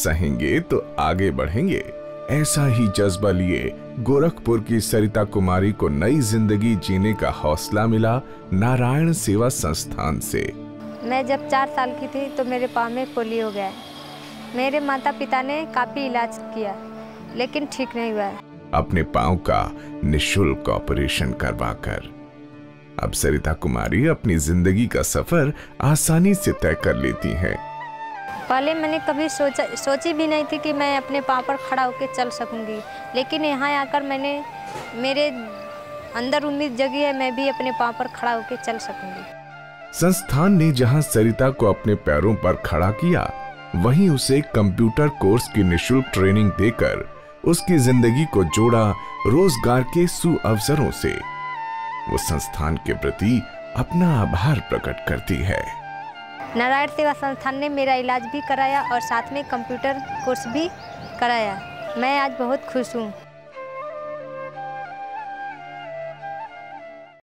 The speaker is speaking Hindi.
सहेंगे तो आगे बढ़ेंगे। ऐसा ही जज्बा लिए गोरखपुर की सरिता कुमारी को नई जिंदगी जीने का हौसला मिला नारायण सेवा संस्थान से। मैं जब 4 साल की थी तो मेरे पाँव में पोलियो हो गया। मेरे माता पिता ने काफी इलाज किया लेकिन ठीक नहीं हुआ। अपने पाँव का निःशुल्क ऑपरेशन करवाकर अब सरिता कुमारी अपनी जिंदगी का सफर आसानी से तय कर लेती हैं। पहले मैंने कभी सोची भी नहीं थी कि मैं अपने पाँव पर खड़ा होकर चल सकूंगी, लेकिन यहाँ आकर मेरे अंदर उम्मीद जगी है मैं भी अपने पाँव पर खड़ा होकर चल सकूंगी। संस्थान ने जहां सरिता को अपने पैरों पर खड़ा किया, वहीं उसे कंप्यूटर कोर्स की निःशुल्क ट्रेनिंग देकर उसकी जिंदगी को जोड़ा रोजगार के सुअवसरों से। वो संस्थान के प्रति अपना आभार प्रकट करती है। नारायण सेवा संस्थान ने मेरा इलाज भी कराया और साथ में कंप्यूटर कोर्स भी कराया। मैं आज बहुत खुश हूँ।